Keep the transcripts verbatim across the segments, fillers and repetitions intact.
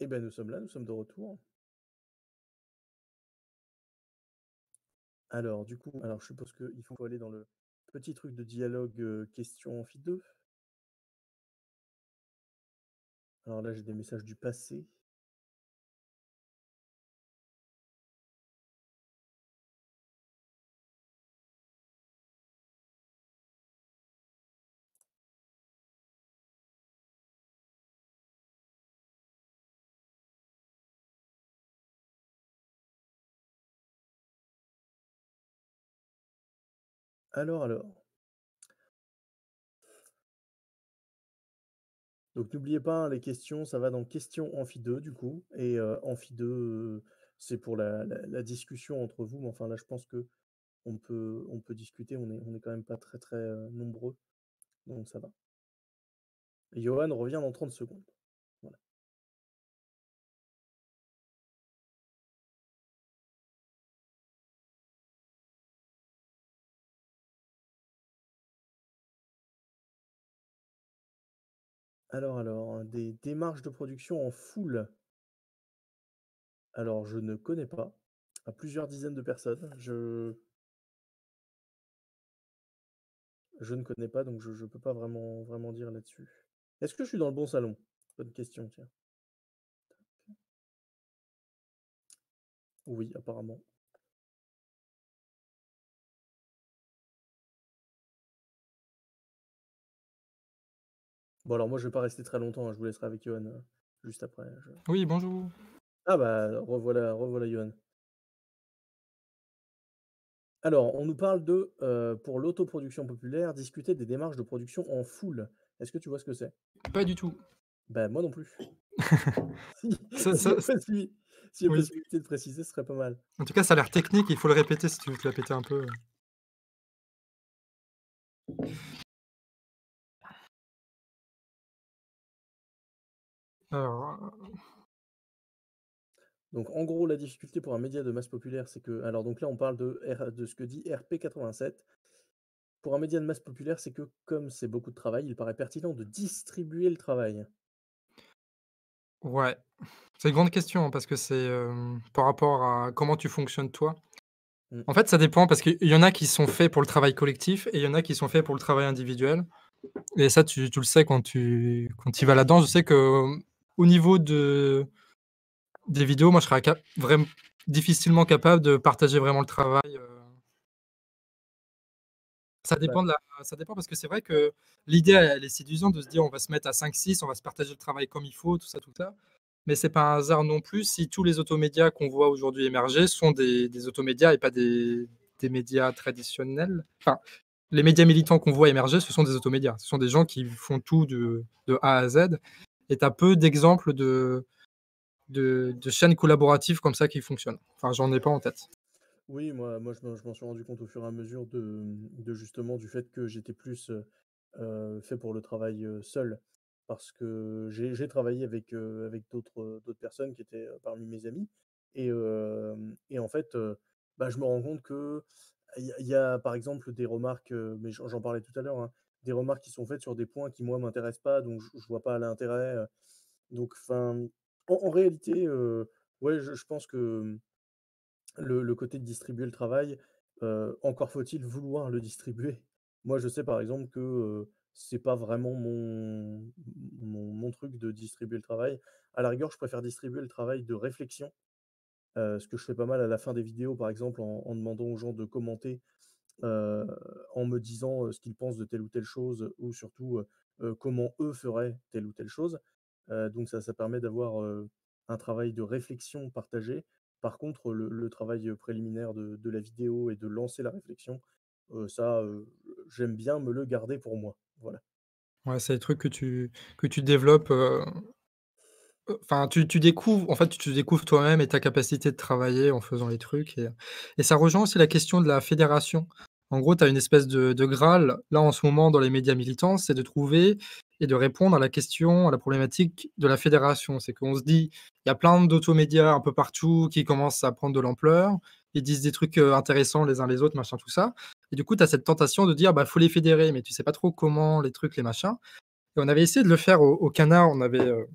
Eh ben, nous sommes là, nous sommes de retour. Alors, du coup, alors je suppose qu'il faut aller dans le petit truc de dialogue euh, question amphi deux. Alors là, j'ai des messages du passé. Alors, alors. Donc, n'oubliez pas, hein, les questions, ça va dans question amphi deux, du coup. Et euh, amphi deux, euh, c'est pour la, la- la discussion entre vous. Mais enfin, là, je pense que on peut, on peut discuter. On est, on est quand même pas très, très euh, nombreux. Donc, ça va. Et Johan revient dans trente secondes. Voilà. Alors, alors, des démarches de production en full. Alors, je ne connais pas. À plusieurs dizaines de personnes. Je, je ne connais pas, donc je ne peux pas vraiment, vraiment dire là-dessus. Est-ce que je suis dans le bon salon? Bonne question, tiens. Oui, apparemment. Bon, alors moi, je vais pas rester très longtemps, hein, je vous laisserai avec Johan euh, juste après. je- Oui, bonjour. Ah bah, revoilà, revoilà Johan. Alors, on nous parle de, euh, pour l'autoproduction populaire, discuter des démarches de production en full. Est-ce que tu vois ce que c'est? Pas du tout. Ben, moi non plus. Si, Ça, s'il y ça, a possibilité, s'il y a oui. possibilité de préciser, ce serait pas mal. En tout cas, ça a l'air technique. Il faut le répéter si tu veux te la péter un peu. Alors, Donc, en gros, la difficulté pour un média de masse populaire, c'est que. Alors, donc là, on parle de, R- de ce que dit R P quatre-vingt-sept. Pour un média de masse populaire, c'est que, comme c'est beaucoup de travail, il paraît pertinent de distribuer le travail. ouais, c'est une grande question hein, parce que c'est euh, par rapport à comment tu fonctionnes toi. Mm. En fait, ça dépend parce qu'il y en a qui sont faits pour le travail collectif et il y en a qui sont faits pour le travail individuel. Et ça, tu, tu le sais quand tu quand tu vas là-dedans. Je sais que euh, au niveau de des vidéos, moi, je serais cap- vraiment difficilement capable de partager vraiment le travail. euh, Ça Bah, dépend de la ça dépend parce que c'est vrai que l'idée, elle elle est séduisante de se dire: «On va se mettre à cinq six, on va se partager le travail comme il faut», tout ça, tout ça. Mais c'est pas un hasard non plus si tous les automédias qu'on voit aujourd'hui émerger sont des des automédias et pas des des médias traditionnels. Enfin, les médias militants qu'on voit émerger, ce sont des automédias. Ce sont des gens qui font tout de de A à Z et tu as peu d'exemples de de de chaînes collaboratives comme ça qui fonctionnent. Enfin, j'en ai pas en tête. oui, moi, moi je m'en je m'en suis rendu compte au fur et à mesure de, de justement du fait que j'étais plus euh, euh, fait pour le travail euh, seul. Parce que j'ai j'ai travaillé avec, euh, avec d'autres euh, d'autres personnes qui étaient euh, parmi mes amis. Et, euh, et en fait, euh, bah, je me rends compte que il y, a, il y a, par exemple des remarques, euh, mais j'en j'en parlais tout à l'heure, hein, des remarques qui sont faites sur des points qui, moi, m'intéressent pas, donc je, je vois pas l'intérêt. euh. Donc, enfin, en, en réalité, euh, ouais, je, je pense que le le côté de distribuer le travail, heu, encore faut-il vouloir le distribuer. Moi, je sais par exemple que, heu, c'est pas vraiment mon mon mon truc de distribuer le travail. À la rigueur, je préfère distribuer le travail de réflexion, heu, ce que je fais pas mal à la fin des vidéos, par exemple, en en demandant aux gens de commenter, heu, en me disant, heu, ce qu'ils pensent de telle ou telle chose ou surtout, heu heu, comment eux feraient telle ou telle chose. Heu, donc ça ça permet d'avoir, heu, un travail de réflexion partagé. Par contre, le le travail, heu, préliminaire de de la vidéo et de lancer la réflexion, heu, ça, heu, j'aime bien me le garder pour moi. Voilà. Ouais, c'est des trucs que tu que tu développes, heu Heu, enfin, tu tu découvres en fait, tu te découvres toi-même et ta capacité de travailler en faisant les trucs et et ça rejoint aussi la question de la fédération. En gros, tu as une espèce de de graal, là, en ce moment, dans les médias militants, c'est de trouver et de répondre à la question, à la problématique de la fédération. C'est qu'on se dit: «Il y a plein d'automédias un peu partout qui commencent à prendre de l'ampleur. Ils disent des trucs, heu, intéressants les uns les autres, machin, tout ça» et du coup, tu as cette tentation de dire: «Bah, faut les fédérer», mais tu sais pas trop comment, les trucs, les machins et on avait essayé de le faire au au Canard, on avait,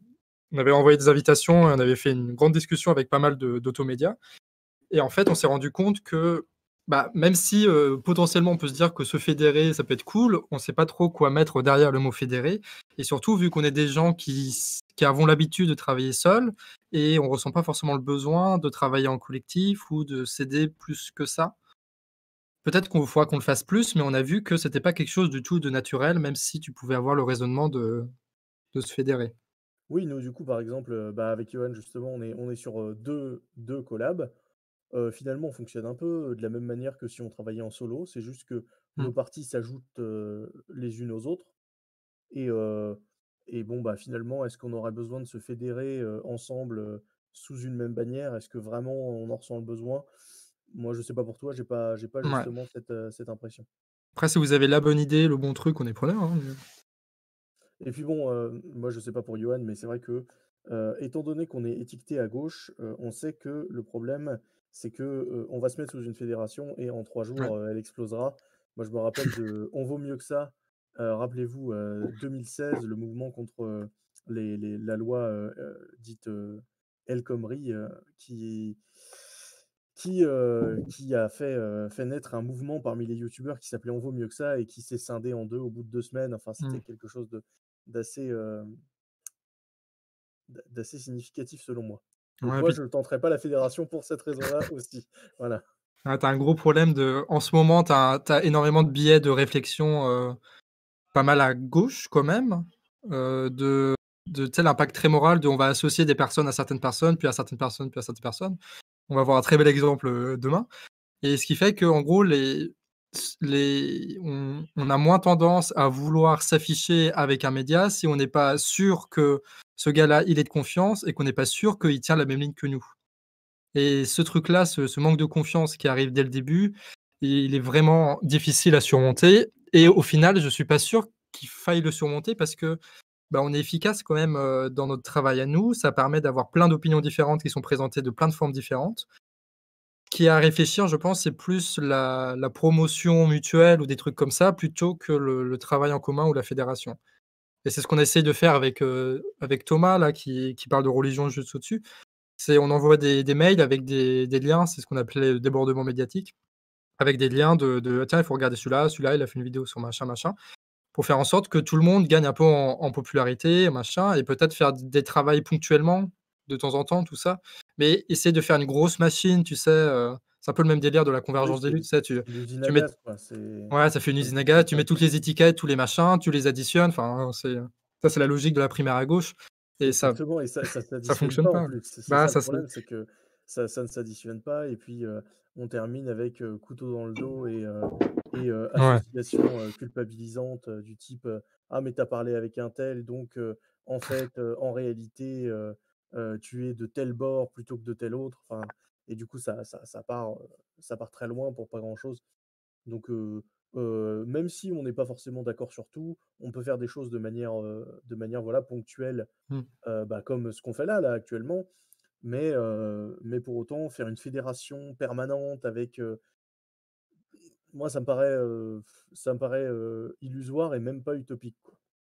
On avait envoyé des invitations et on avait fait une grande discussion avec pas mal de d'automédias et en fait, on s'est rendu compte que, bah, même si, heu, potentiellement on peut se dire que se fédérer, ça peut être cool, on sait pas trop quoi mettre derrière le mot fédérer et surtout vu qu'on est des gens qui s qui avons l'habitude de travailler seuls et on ressent pas forcément le besoin de travailler en collectif ou de s'aider plus que ça. Peut-être qu'on faudra qu'on le fasse plus, mais on a vu que c'était pas quelque chose du tout de naturel, même si tu pouvais avoir le raisonnement de de se fédérer. Oui, nous, du coup, par exemple, heu, bah, avec Johan, justement, on est on est sur, heu, deux 2 collabs. Heu, finalement, on fonctionne un peu, de la même manière que si on travaillait en solo. C'est juste que Mmh. nos parties s'ajoutent, heu, les unes aux autres et heu et bon, bah, finalement, est-ce qu'on aurait besoin de se fédérer, heu, ensemble, heu, sous une même bannière? Est-ce que vraiment on en ressent le besoin? Moi, je sais pas pour toi, j'ai pas j'ai pas Mouais. justement cette, heu, cette impression. Après si vous avez la bonne idée, le bon truc, on est preneur, hein, mais Et puis bon, heu, moi je sais pas pour Johan, mais c'est vrai que, heu, étant donné qu'on est étiqueté à gauche, heu, on sait que le problème, c'est que, heu, on va se mettre sous une fédération et en trois ouais. jours, heu, elle explosera. Moi je me rappelle de On vaut mieux que ça, heu, rappelez-vous, heu, deux mille seize, le mouvement contre, heu, les les la loi, heu heu, dite, heu, El Khomri, heu, qui qui, heu, qui a fait, heu, fait naître un mouvement parmi les youtubeurs qui s'appelait On vaut mieux que ça et qui s'est scindé en deux au bout de deux semaines. Enfin, Mmh. c'était quelque chose de d'assez, hem, d'a d'assez significatif selon moi. Donc Ouais, moi, puis je ne tenterai pas la fédération pour cette raison-là aussi. Voilà. ouais, tu as un gros problème de en ce moment, tu as tu as énormément de biais de réflexion, heu, pas mal à gauche quand même, heu, de de tu sais l'impact très moral de on va associer des personnes à certaines personnes, puis à certaines personnes, puis à certaines personnes. On va avoir un très bel exemple, heu, demain. Et ce qui fait qu'en gros, les les on on a moins tendance à vouloir s'afficher avec un média si on n'est pas sûr que ce gars-là, il est de confiance et qu'on n'est pas sûr qu'il tient la même ligne que nous. Et ce truc-là, ce ce manque de confiance qui arrive dès le début, il est vraiment difficile à surmonter et au final, je suis pas sûr qu'il faille le surmonter parce que, bah, on est efficace quand même, heu, dans notre travail à nous. Ça permet d'avoir plein d'opinions différentes qui sont présentées de plein de formes différentes. Qui est à réfléchir, je pense, c'est plus la la promotion mutuelle ou des trucs comme ça, plutôt que le le travail en commun ou la fédération et c'est ce qu'on essaye de faire avec, heu, avec Thomas là qui qui parle de religion juste au-dessus. C'est on envoie des des mails avec des des liens, c'est ce qu'on appelait le débordement médiatique, avec des liens de de: «Tiens, il faut regarder celui-là, celui-là, il a fait une vidéo sur machin, machin», pour faire en sorte que tout le monde gagne un peu en en popularité, machin et peut-être faire d des travails ponctuellement, de temps en temps, tout ça. Mais essayer de faire une grosse machine, tu sais, heu, c'est un peu le même délire de la Oui, convergence des c'est luttes, tu sais, tu c'est une usine à tu mets gaz, quoi. C'est ouais, ça fait une ça ne usine à gaz, fonctionne tu pas, mets quoi. toutes les étiquettes, tous les machins, tu les additionnes, enfin, c'est ça, c'est la logique de la primaire à gauche et ça Exactement et ça ça ça s'additionne fonctionne pas en pas. plus. C'est c'est Bah, ça le ça c'est problème, c'est que ça ça ne s'additionne pas et puis, heu, on termine avec, heu, couteau dans le dos et heu et heu, ouais. association, heu, culpabilisante, heu, du type, heu: «Ah mais tu as parlé avec un tel donc heu, en fait, heu, en réalité, heu heu, tu es de tel bord plutôt que de tel autre». Enfin et du coup ça ça ça part, heu, ça part très loin pour pas grand chose. Donc heu heu, même si on n'est pas forcément d'accord sur tout, on peut faire des choses de manière, heu, de manière, voilà, ponctuelle, Mmh. heu, bah, comme ce qu'on fait là, là, actuellement. Mais heu, mais pour autant, faire une fédération permanente avec, heu, moi ça me paraît, heu, ça me paraît, heu, illusoire et même pas utopique, quoi.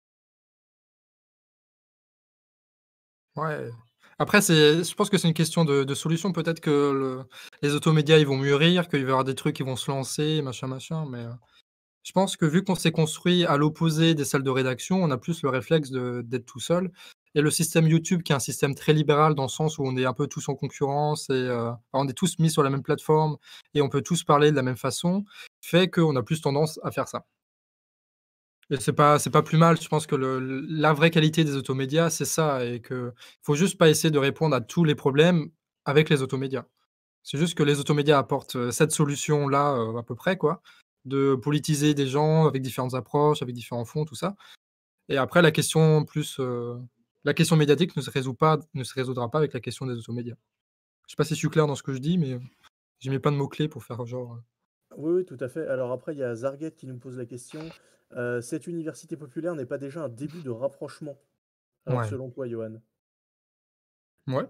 Ouais. Après c'est je pense que c'est une question de de solution. Peut-être que le les automédias, ils vont mûrir, qu'il va y avoir des trucs qui vont se lancer, machin, machin, mais heu je pense que vu qu'on s'est construit à l'opposé des salles de rédaction, on a plus le réflexe de d'être tout seul et le système YouTube qui est un système très libéral dans le sens où on est un peu tous en concurrence et heu, on est tous mis sur la même plateforme et on peut tous parler de la même façon, fait qu'on a plus tendance à faire ça et c'est pas c'est pas plus mal. Je pense que le la vraie qualité des automédias, c'est ça et que faut juste pas essayer de répondre à tous les problèmes avec les automédias. C'est juste que les automédias apportent, heu, cette solution-là, heu, à peu près quoi, de politiser des gens avec différentes approches, avec différents fonds, tout ça et après la question plus, heu, la question médiatique ne se résout pas ne se résoudra pas avec la question des automédias. Je sais pas si je suis clair dans ce que je dis, mais, heu, j'ai mis plein de mots clés pour faire genre, heu Oui, oui, tout à fait. Alors après, il y a Zarget qui nous pose la question, heu: «Cette université populaire n'est pas déjà un début de rapprochement?» Alors ouais, selon toi, Johan? mouais.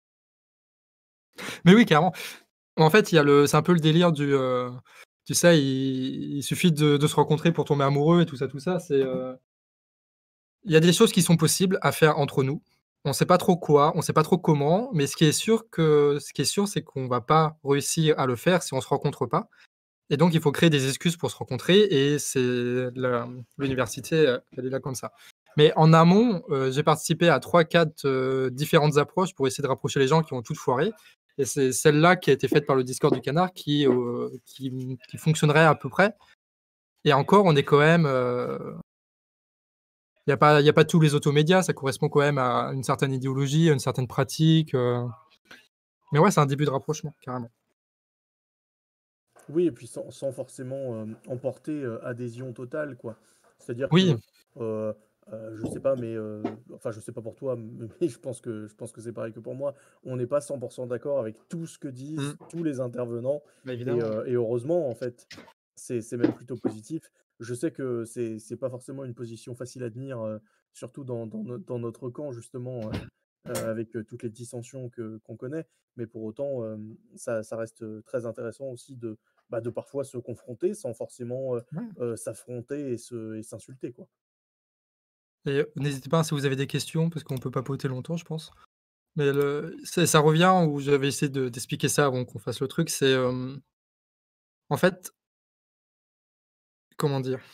Mais oui, carrément. En fait, il y a le c'est un peu le délire du, heu, tu sais, il il suffit de de se rencontrer pour tomber amoureux et tout ça, tout ça. C'est, heu, il y a des choses qui sont possibles à faire entre nous. on sait pas trop quoi, on sait pas trop comment, mais ce qui est sûr que ce qui est sûr, c'est qu'on va pas réussir à le faire si on se rencontre pas et donc il faut créer des excuses pour se rencontrer et c'est la l'université, heu, elle est là comme ça. Mais en amont, heu, j'ai participé à trois quatre, heu, différentes approches pour essayer de rapprocher les gens qui ont toutes foiré et c'est celle-là qui a été faite par le Discord du Canard qui, heu, qui, mmh, qui fonctionnerait à peu près et encore on est quand même, heu il y a pas il y a pas tous les automédias, ça correspond quand même à une certaine idéologie, à une certaine pratique, heu, mais ouais, c'est un début de rapprochement, carrément. Oui et puis sans sans forcément, hem, emporter, heu, adhésion totale, quoi. C'est-à-dire Oui, que, heu heu, je sais pas, mais heu, enfin, je sais pas pour toi, mais je pense que je pense que c'est pareil que pour moi. On n'est pas cent pour cent d'accord avec tout ce que mmh, disent tous les intervenants bah, et évidemment. heu et heureusement, en fait. C'est c'est même plutôt positif. Je sais que c'est c'est pas forcément une position facile à tenir, heu, surtout dans dans no dans notre camp justement, heu heu, avec, heu, toutes les dissensions que qu'on connaît. Mais pour autant, hem, ça ça reste, heu, très intéressant aussi de bah, de parfois se confronter sans forcément, heu Ouais heu, s'affronter et se et s'insulter, quoi. et heu, n'hésitez pas, hein, si vous avez des questions parce qu'on peut papoter longtemps, je pense. Mais le c'est ça revient où j'avais essayé de d'expliquer ça avant qu'on fasse le truc, c'est, hem, en fait, comment dire?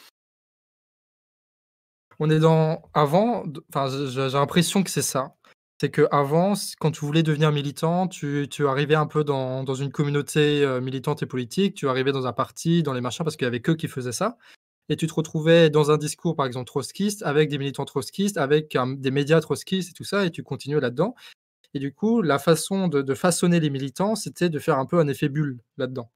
On est dans avant d enfin, je je j'ai l'impression que c'est ça. C'est qu'avant, s quand tu voulais devenir militant, tu tu arrivais un peu dans dans une communauté, heu, militante et politique, tu arrivais dans un parti, dans les machins, parce qu'il y avait qu'eux qui faisaient ça et tu te retrouvais dans un discours, par exemple, trotskiste, avec des militants trotskistes, avec un des médias trotskistes et tout ça et tu continuais là-dedans et du coup, la façon de de façonner les militants, c'était de faire un peu un effet bulle là-dedans.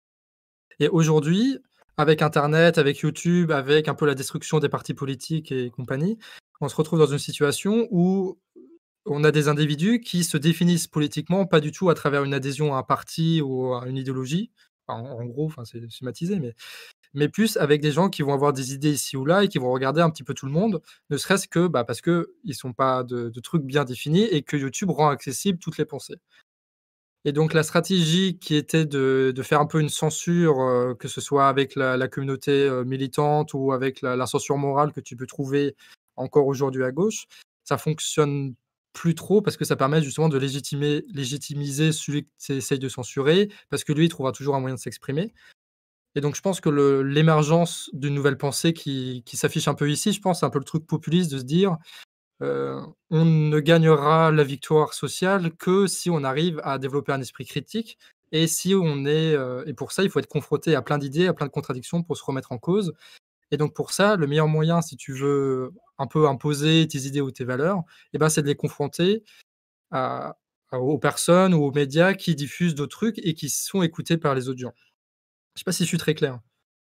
Et aujourd'hui, avec internet, avec YouTube, avec un peu la destruction des partis politiques et compagnie, on se retrouve dans une situation où on a des individus qui se définissent politiquement, pas du tout à travers une adhésion à un parti ou à une idéologie. En en gros, enfin, c'est schématisé, mais mais plus avec des gens qui vont avoir des idées ici ou là et qui vont regarder un petit peu tout le monde, ne serait-ce que, bah, parce qu'ils sont pas de de trucs bien définis et que YouTube rend accessible toutes les pensées. Et donc la stratégie qui était de de faire un peu une censure, heu, que ce soit avec la la communauté, heu, militante ou avec la la censure morale que tu peux trouver encore aujourd'hui à gauche, ça fonctionne plus trop parce que ça permet justement de légitimer légitimiser celui que tu essayes de censurer, parce que lui, il trouvera toujours un moyen de s'exprimer et donc je pense que le l'émergence d'une nouvelle pensée qui qui s'affiche un peu ici, je pense, c'est un peu le truc populiste de se dire: Heu, on ne gagnera la victoire sociale que si on arrive à développer un esprit critique et si on est, heu et pour ça, il faut être confronté à plein d'idées, à plein de contradictions pour se remettre en cause et donc pour ça, le meilleur moyen, si tu veux un peu imposer tes idées ou tes valeurs et ben, c'est de les confronter à à aux personnes ou aux médias qui diffusent d'autres trucs et qui sont écoutés par les autres gens. Je sais pas si je suis très clair?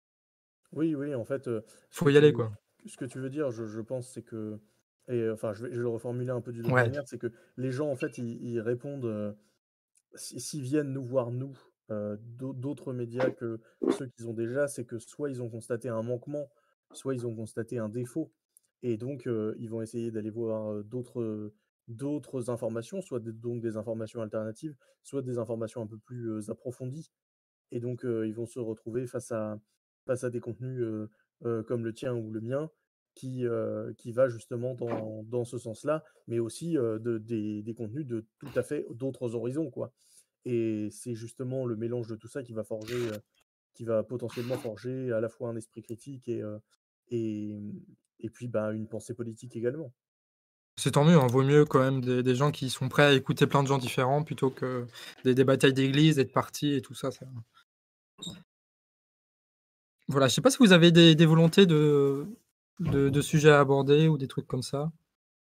Oui, oui, en fait, heu, ce que Faut y aller, tu quoi. ce que tu veux dire, je je pense, c'est que et heu, enfin, je vais je vais le reformuler un peu d'une autre Ouais. manière, c'est que les gens, en fait, ils ils répondent, heu, si s'ils viennent nous voir nous, heu, d'au d'autres médias que ceux qu'ils ont déjà, c'est que soit ils ont constaté un manquement, soit ils ont constaté un défaut et donc heu, ils vont essayer d'aller voir, heu, d'autres, heu, d'autres informations, soit des donc des informations alternatives, soit des informations un peu plus, heu, approfondies. Et donc, heu, ils vont se retrouver face à face à des contenus, heu heu, comme le tien ou le mien qui, heu, qui va justement dans dans ce sens-là, mais aussi, heu, de des des contenus de tout à fait d'autres horizons, quoi. Et c'est justement le mélange de tout ça qui va forger, heu, qui va potentiellement forger à la fois un esprit critique et heu et mmh et puis, bah, une pensée politique également. C'est tant mieux, hein, vaut mieux quand même des des gens qui sont prêts à écouter plein de gens différents plutôt que des des batailles d'église et de partis et tout ça, ça voilà, je sais pas si vous avez des des volontés de de de sujets à aborder ou des trucs comme ça?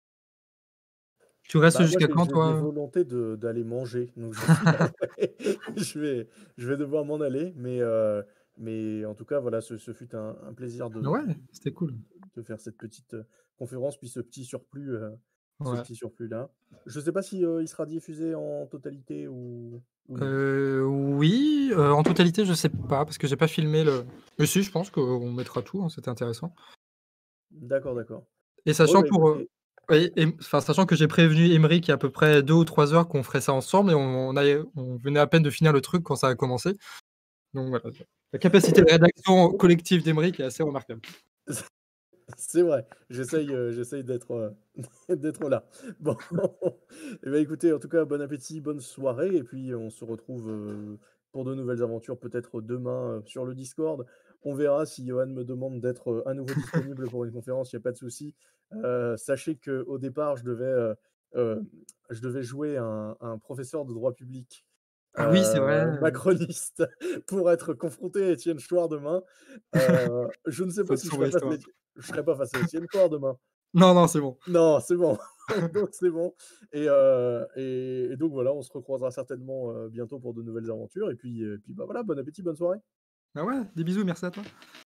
Tu restes Bah, moi, jusqu'à j'ai quand j'ai des toi? volontés de d'aller manger, donc je suis navré. Je vais je vais devoir m'en aller, mais heu, mais en tout cas, voilà, ce ce fut un un plaisir Bah, de ouais, c'était cool. de faire cette petite, heu, conférence, puis ce petit surplus, heu, ce Ouais. petit surplus-là. Je sais pas si, heu, il sera diffusé en totalité ou ou non? Heu, oui, heu, en totalité, je sais pas parce que j'ai pas filmé le mais si, je pense qu'on mettra tout, hein, c'était intéressant D'accord, d'accord. et Ouais, sachant bah, pour, heu écoutez, et et enfin, sachant que j'ai prévenu Emric il y a à peu près deux ou trois heures qu'on ferait ça ensemble et on on a on venait à peine de finir le truc quand ça a commencé. Donc voilà, la capacité de rédaction collective d'Emeric est assez remarquable. C'est vrai, j'essaye, heu, j'essaye d'être, heu, d'être là. Bon, et bah, écoutez, en tout cas, bon appétit, bonne soirée et puis on se retrouve, heu, pour de nouvelles aventures peut-être demain, heu, sur le Discord. On verra si Johan me demande d'être, heu, à nouveau disponible pour une conférence, il y a pas de souci. Heu, sachez qu'au départ, je devais, heu, hem, je devais jouer un un professeur de droit public, Ah oui, c'est vrai, heu, heu, macroniste pour être confronté à Étienne Chouard demain. Heu, je ne sais pas cette si je sombre serai face à histoire. l'Éti je serai pas face à Étienne Chouard demain. Non, non, c'est bon. Non, c'est bon, donc c'est bon et heu et et donc voilà, on se recroisera certainement, heu, bientôt pour de nouvelles aventures et puis, heu, puis, bah, voilà, bon appétit, bonne soirée. Ah ouais, des bisous, merci à toi.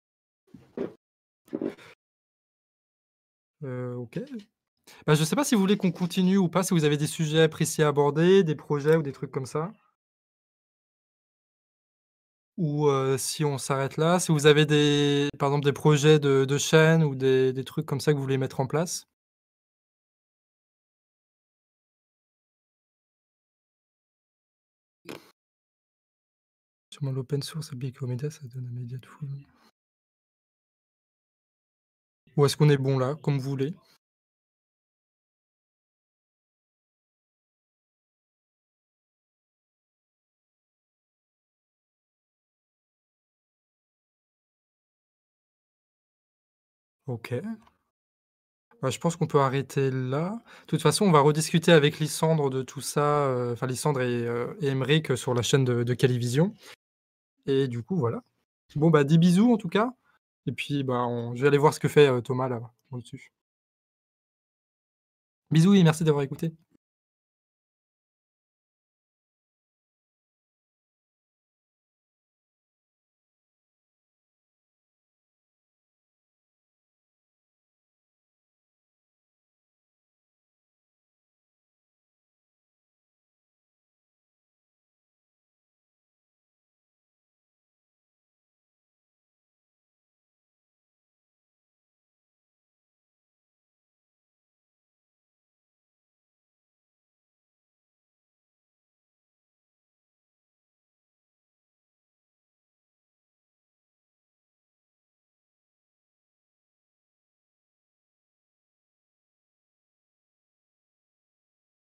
Heu, OK. Bah, je sais pas si vous voulez qu'on continue ou pas, si vous avez des sujets précis à aborder, des projets ou des trucs comme ça? Ou, heu, si on s'arrête là, si vous avez des par exemple des projets de de chaîne ou des des trucs comme ça que vous voulez mettre en place? Sûrement l'open source Epic Media, ça donne un média de fou. Ou est-ce qu'on est bon là, comme vous voulez? OK. Bah, je pense qu'on peut arrêter là. De toute façon, on va rediscuter avec Lysandre de tout ça, heu, enfin Lysandre et heu et Aymeric, heu, sur la chaîne de de Calivision et du coup, voilà. Bon, bah, des bisous en tout cas et puis, bah, on je vais aller voir ce que fait, heu, Thomas là, au-dessus. Bisous et merci d'avoir écouté.